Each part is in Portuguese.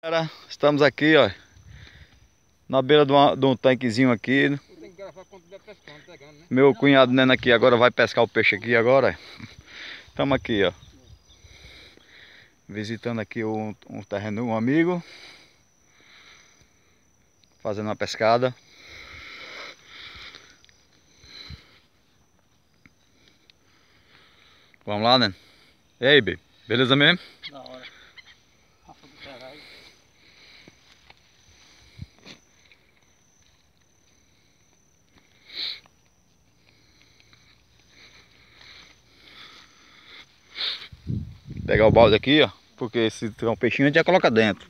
Estamos aqui, ó, na beira de um tanquezinho aqui. Meu cunhado Neno aqui agora vai pescar o peixe aqui agora. Estamos aqui, ó, visitando aqui um terreno de um amigo, fazendo uma pescada. Vamos lá, Neno? E aí, baby? Beleza mesmo? Da hora. Rafa do caralho. Pegar o balde aqui, ó, porque se tiver um peixinho a gente já coloca dentro.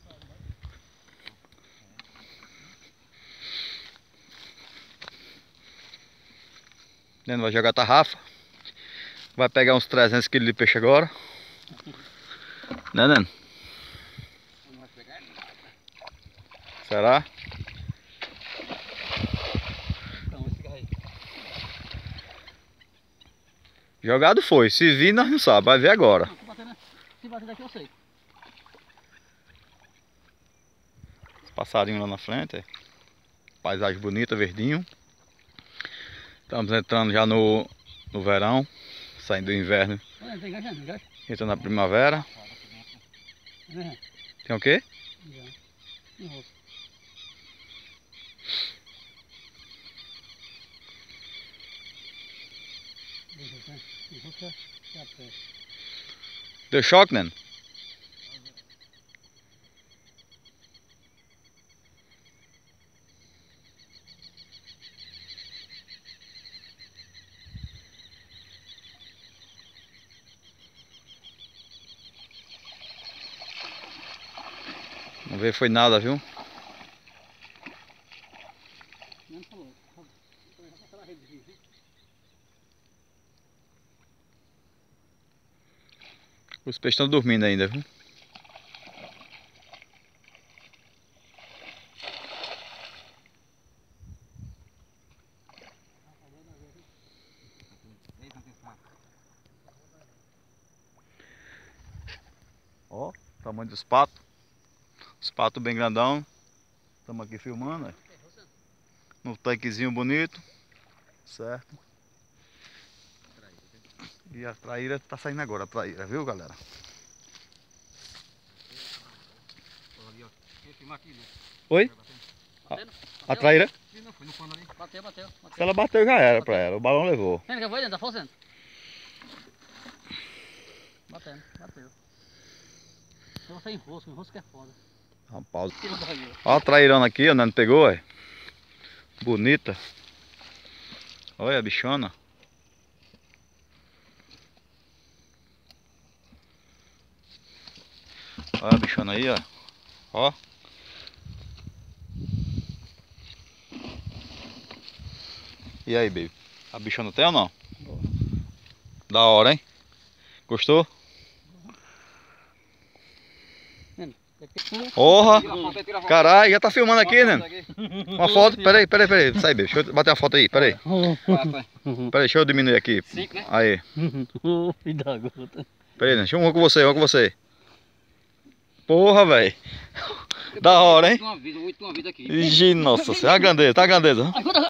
Neno vai jogar a tarrafa. Vai pegar uns 300 kg de peixe agora. Né, Neno? Não vai pegar nada. Será? Então, esse carro aí. Jogado foi. Se vir, nós não sabemos. Vai ver agora. Não, se bater daqui eu sei. Os passarinhos lá na frente. É. Paisagem bonita, verdinho. Estamos entrando já no verão. Saindo do inverno. Olha, tem enganjando, já? Entrando na primavera. Tem o quê? Já. Enrosco. Enrosca já pé. Deu choque, Neno? Vamos ver, foi nada, viu? Não falou. Os peixes estão dormindo ainda, viu? Ó, o tamanho dos patos. Os patos bem grandão. Estamos aqui filmando, ó. No tanquezinho bonito. Certo? E a traíra tá saindo agora, a traíra, viu, galera? Oi? A traíra? Bateu. Se ela bateu, já era pra ela. O balão levou. Sendo que eu vou dentro, tá forçando. Bateu. Eu vou sair enrosco que é foda. Uma pausa. Tira o barrigueiro. Ó a trairona aqui, ó, não pegou, ó. Bonita. Olha a bichona. Olha a bichona aí, ó. Ó. E aí, baby? A bichona tem ou não? Boa. Da hora, hein? Gostou? Porra! Caralho, já tá filmando aqui, né? Uma foto, peraí. Sai, baby. Deixa eu bater uma foto aí, peraí. Peraí, deixa eu diminuir aqui. 5, né? Aí. Filho da gota. Peraí, deixa eu um com você, Porra, velho. Da hora, hein? Oito uma vida aqui. Ixi, nossa senhora, a grandeza, tá a grandeza.